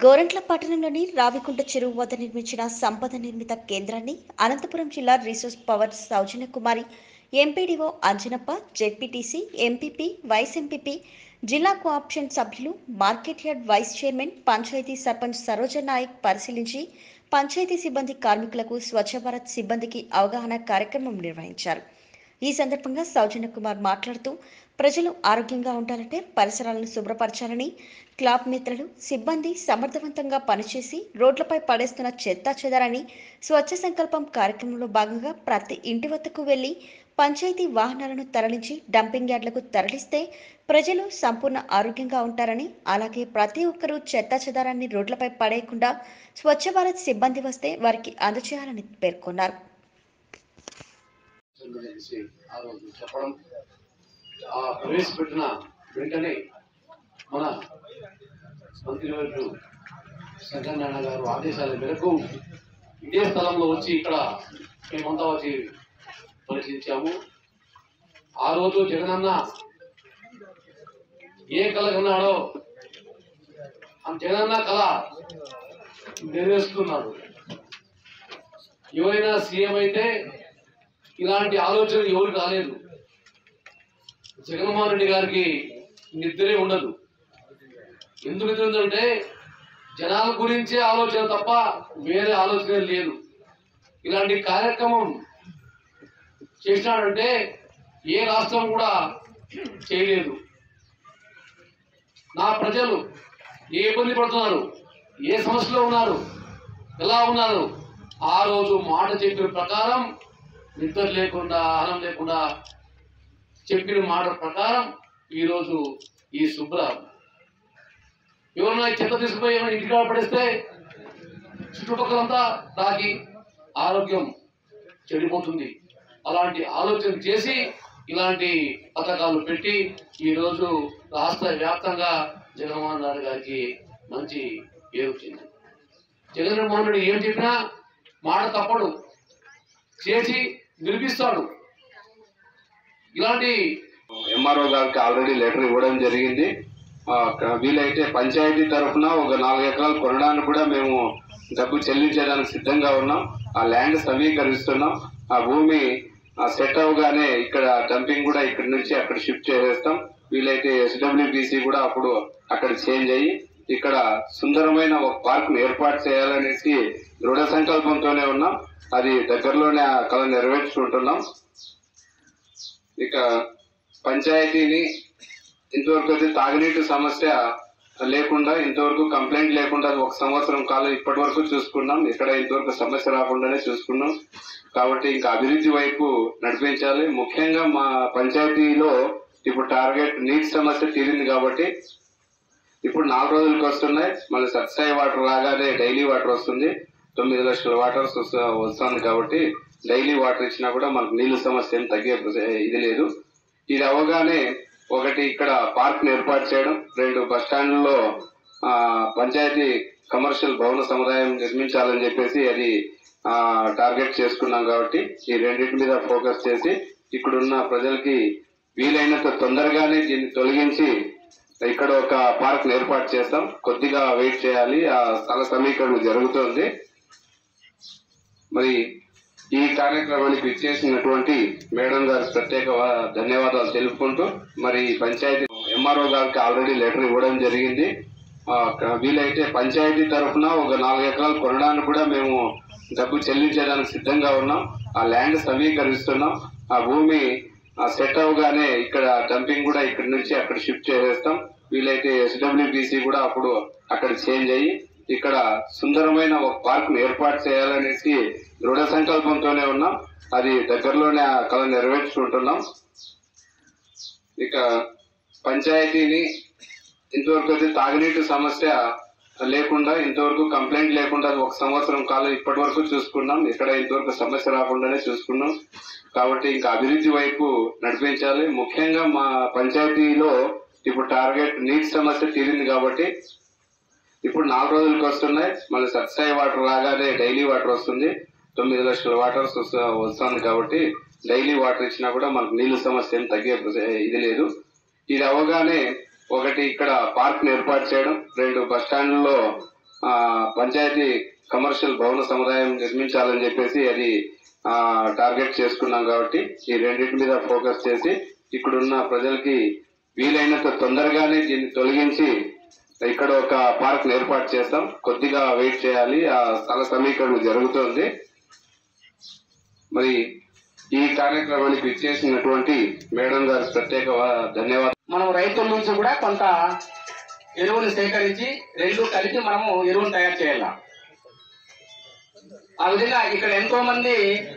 గోరంట్ల పట్టణంలోని రావికుంట చెరువు వద్ద నిర్మించిన సంపద నిర్మిత కేంద్రాన్ని అనంతపురం జిల్లా resource power Soujanya Kumari, MPDO Anjanappa, ZPTC, MPP, vice MPP, జిల్లా కోఆప్షన్ సభ్యులు, market yard vice chairman, panchayat sarpanch Saroja Naik పరిశీలించి పంచాయతీ సిబ్బంది కార్మికులకు స్వచ్ఛ భారత్ సిబ్బందికి అవగాహన కార్యక్రమం నిర్వహించారు. ఈ సందర్భంగా సౌజన్య కుమార్ మాట్లాడుతూ, ప్రజలు ఆరోగ్యంగా ఉండాలంటే పరిసరాలను శుభ్రపరచాలని, క్లాబ్ మిత్రులు, సిబ్బంది సమర్థవంతంగా పనిచేసి రోడ్లపై పడేస్తున్న చెత్తా చెదారాన్ని స్వచ్ఛ సంకల్పం కార్యక్రమంలో భాగంగా ప్రతి ఇంటి వద్దకు వెళ్లి పంచాయతీ వాహనాలను తరలించి డంపింగ్ యార్డులకు తరలిస్తే ప్రజలు సంపూర్ణ ఆరోగ్యంగా ఉంటారని, అలాగే ప్రతి ఒక్కరూ చెత్తా చెదారాన్ని రోడ్లపై పడేయకుండా స్వచ్ఛ భారత్ సిబ్బంది వస్తే వారికి అందజేయాలని పేర్కొన్నారు. ఆ రోజు చెప్పడం ప్రవేశపెట్టిన వెంటనే మన మంత్రివర్యులు శంకరనారాయణ గారు ఆదేశాల మేరకు ఇదే స్థలంలో వచ్చి ఇక్కడ మేమంతా వచ్చి పరిశీలించాము. ఆ రోజు జగనన్న ఏ కళ కన్నాడో ఆ జగనన్న కళ నెరవేరుస్తున్నాడు. ఎవరైనా సీఎం అయితే ఇలాంటి ఆలోచన ఎవరికి రాలేదు. జగన్మోహన్ రెడ్డి గారికి నిద్రే ఉండదు. ఎందుకు నిద్ర ఉందంటే జనాల గురించే ఆలోచన తప్ప వేరే ఆలోచన లేదు. ఇలాంటి కార్యక్రమం చేసినాడంటే ఏ రాష్ట్రం కూడా చేయలేదు. నా ప్రజలు ఏ ఇబ్బంది పడుతున్నారు, ఏ సమస్యలో ఉన్నారు, ఎలా ఉన్నారు, ఆ రోజు మాట చెప్పిన ప్రకారం నిద్ర లేకుండా ఆనం లేకుండా చెప్పిన మాట ప్రకారం ఈరోజు ఈ శుభ్ర ఎవరైనా చెత్త తీసుకుపోయి ఏమైనా ఇంటికి పడేస్తే చుట్టుపక్కలంతా తాకి ఆరోగ్యం చెడిపోతుంది. అలాంటి ఆలోచన చేసి ఇలాంటి పథకాలు పెట్టి ఈరోజు రాష్ట్ర వ్యాప్తంగా జగన్మోహన్ రెడ్డి గారికి మంచి పేరు వచ్చింది. జగన్మోహన్ రెడ్డి ఏం చెప్పినా మాట తప్పడు, చేసి నిరూపిస్తాడు. ఇలాంటి ఎంఆర్ఓ గారికి ఆల్రెడీ లెటర్ ఇవ్వడం జరిగింది. వీలైతే పంచాయతీ తరఫున ఒక 4 ఎకరాలు కొనడానికి కూడా మేము డబ్బు చెల్లించడానికి సిద్ధంగా ఉన్నాం. ఆ ల్యాండ్ సమీకరిస్తున్నాం. ఆ భూమి సెట్ అవగానే ఇక్కడ డంపింగ్ కూడా ఇక్కడ నుంచి అక్కడ షిఫ్ట్ చేసేస్తాం. వీలైతే SWBC కూడా అప్పుడు అక్కడ చేంజ్ అయ్యి ఇక్కడ సుందరమైన ఒక పార్క్ ఏర్పాటు చేయాలనేసి దృఢ సంకల్పంతోనే ఉన్నాం. అది దగ్గరలోనే ఆ కళ నెరవేర్చుకుంటున్నాం. ఇక పంచాయతీని ఇంతవరకు అయితే తాగునీటి సమస్య లేకుండా, ఇంతవరకు కంప్లైంట్ లేకుండా 1 సంవత్సరం కాలం ఇప్పటి వరకు చూసుకున్నాం. ఇక్కడ ఇంతవరకు సమస్య రాకుండానే చూసుకున్నాం. కాబట్టి ఇంకా అభివృద్ధి వైపు నడిపించాలి. ముఖ్యంగా మా పంచాయతీలో ఇప్పుడు టార్గెట్ నీటి సమస్య తీరింది కాబట్టి ఇప్పుడు 4 రోజులకు వస్తున్నాయి. మళ్ళీ సబ్సిడీ వాటర్ రాగానే డైలీ వాటర్ వస్తుంది. 9 లక్షల వాటర్ వస్తుంది కాబట్టి డైలీ వాటర్ ఇచ్చినా కూడా మనకు నీళ్ళ సమస్య ఏం తగ్గే ఇది లేదు. ఇది అవగానే ఒకటి ఇక్కడ పార్క్ ఏర్పాటు చేయడం, 2 బస్ స్టాండ్లలో పంచాయతీ కమర్షియల్ భవన సముదాయం నిర్మించాలని చెప్పేసి అది టార్గెట్ చేసుకున్నాం. కాబట్టి ఈ రెండింటి మీద ఫోకస్ చేసి ఇక్కడున్న ప్రజలకి వీలైనంత తొందరగానే దీన్ని తొలగించి ఇక్కడ ఒక పార్క్ ఏర్పాటు చేస్తాం. కొద్దిగా వెయిట్ చేయాలి. ఆ స్థల సమీకరణ జరుగుతుంది. మరి ఈ కార్యక్రమానికి ఇచ్చేసినటువంటి మేడం గారికి ప్రత్యేక ధన్యవాదాలు తెలుపుకుంటూ, మరి పంచాయతీ ఎంఆర్ఓ గారికి ఆల్రెడీ లెటర్ ఇవ్వడం జరిగింది. వీలైతే పంచాయతీ తరఫున ఒక 4 ఎకరాలు కొనడానికి కూడా మేము డబ్బు చెల్లించడానికి సిద్ధంగా ఉన్నాం. ఆ ల్యాండ్ సమీకరిస్తున్నాం. ఆ భూమి సెట్ అవగానే ఇక్కడ డంపింగ్ కూడా ఇక్కడ నుంచి అక్కడ షిఫ్ట్ చేసేస్తాం. వీలైతే SWBC కూడా అప్పుడు అక్కడ చేంజ్ అయ్యి ఇక్కడ సుందరమైన ఒక పార్క్ ఏర్పాటు చేయాలనేసి దృఢ సంకల్పంతోనే ఉన్నాం. అది దగ్గరలోనే ఆ కళ నెరవేర్చుకుంటున్నాం. ఇక పంచాయతీని ఇంతవరకు అయితే తాగునీటి సమస్య లేకుండా, ఇంతవరకు కంప్లైంట్ లేకుండా 1 సంవత్సరం కాలం ఇప్పటి వరకు చూసుకున్నాం. ఇక్కడ ఇంతవరకు సమస్య రాకుండానే చూసుకున్నాం. కాబట్టి ఇంకా అభివృద్ధి వైపు నడిపించాలి. ముఖ్యంగా మా పంచాయతీలో ఇప్పుడు టార్గెట్ నీటి సమస్య తీరింది కాబట్టి ఇప్పుడు 4 రోజులకు వస్తున్నాయి. మళ్ళీ సబ్సిడీ వాటర్ రాగానే డైలీ వాటర్ వస్తుంది. 9 లక్షల వాటర్ వస్తుంది కాబట్టి డైలీ వాటర్ ఇచ్చినా కూడా మనకు నీళ్ళ సమస్య ఏం తగ్గే ఇది లేదు. ఇది అవగానే ఒకటి ఇక్కడ పార్క్ ఏర్పాటు చేయడం, 2 బస్ స్టాండ్లలో పంచాయతీ కమర్షియల్ భవన సముదాయం నిర్మించాలని చెప్పేసి అది టార్గెట్ చేసుకున్నాం. కాబట్టి ఈ రెండింటి మీద ఫోకస్ చేసి ఇక్కడున్న ప్రజలకి వీలైనంత తొందరగానే దీన్ని తొలగించి ఇక్కడ ఒక పార్క్ ఏర్పాటు చేస్తాం. కొద్దిగా వెయిట్ చేయాలి, ఆ స్థల సమీకరణ జరుగుతోంది. మరి ఈ కార్యక్రమానికి ఇచ్చేసినటువంటి మేడం గారు ప్రత్యేక ధన్యవాదాలు. మనం రైతుల నుంచి కూడా కొంత ఎరువులు సేకరించి రెండు కలిపి మనము ఎరువులు తయారు చేయాలి. ఆ విధంగా ఇక్కడ ఎంతో మంది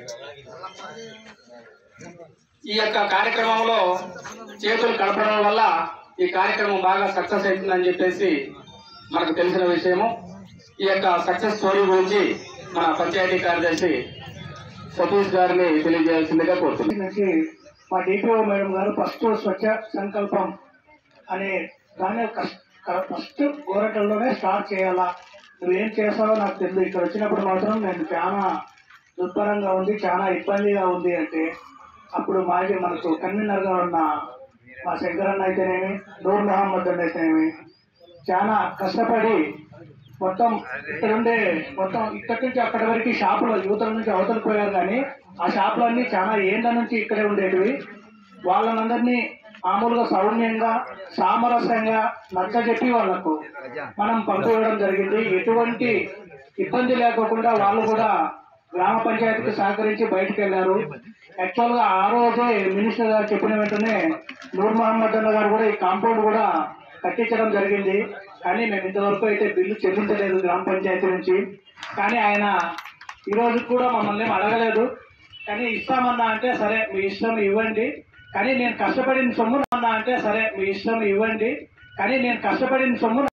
ఈ యొక్క కార్యక్రమంలో చేతులు కలపడం వల్ల ఈ కార్యక్రమం బాగా సక్సెస్ అవుతుందని చెప్పేసి మనకు తెలిసిన విషయము. ఈ యొక్క సక్సెస్ స్టోరీ గురించి మన పంచాయతీ కార్యదర్శి సతీష్ గారిని తెలియజేయాల్సిందిగా కోరుతున్నాను. మా డిపిఓ మేడం గారు ఫస్ట్ స్వచ్ఛ సంకల్పం అనే దాన్ని ఫస్ట్ గోరటల్లోనే స్టార్ట్ చేయాలా, నువ్వేం చేస్తావో నాకు తెలియదు, ఇక్కడ వచ్చినప్పుడు మాత్రం నేను చాలా దుర్భరంగా ఉంది, చాలా ఇబ్బందిగా ఉంది అంటే అప్పుడు మనకు కన్వీనర్ గా ఉన్న మా శంకరన్న అయితేనేమి, నూర్ మహమ్మద్ అన్న అయితేనేమి చాలా కష్టపడి మొత్తం ఇక్కడి నుంచి అక్కడి వరకు షాపులు యువతల నుంచి అవతలకు పోయారు. కానీ ఆ షాపులన్నీ చాలా ఏండ్ల నుంచి ఇక్కడే ఉండేటివి. వాళ్ళనందరినీ మామూలుగా సౌమ్యంగా సామరస్యంగా నచ్చజెప్పి వాళ్లకు మనం పంపివ్వడం జరిగింది. ఎటువంటి ఇబ్బంది లేకోకుండా వాళ్ళు కూడా గ్రామ పంచాయతీకి సహకరించి బయటకు వెళ్లారు. యాక్చువల్ గా ఆ రోజే మినిస్టర్ గారు చెప్పిన వెంటనే నూర్ మహమ్మద్ అన్న గారు కూడా ఈ కాంపౌండ్ కూడా కట్టించడం జరిగింది. కానీ మేము ఇంతవరకు అయితే బిల్లు చెల్లించలేదు గ్రామ పంచాయతీ నుంచి. కానీ ఆయన ఈ రోజు కూడా మమ్మల్ని అడగలేదు. కానీ ఇస్తామన్నా అంటే సరే మీ ఇష్టం ఇవ్వండి, కానీ నేను కష్టపడిన సొమ్ము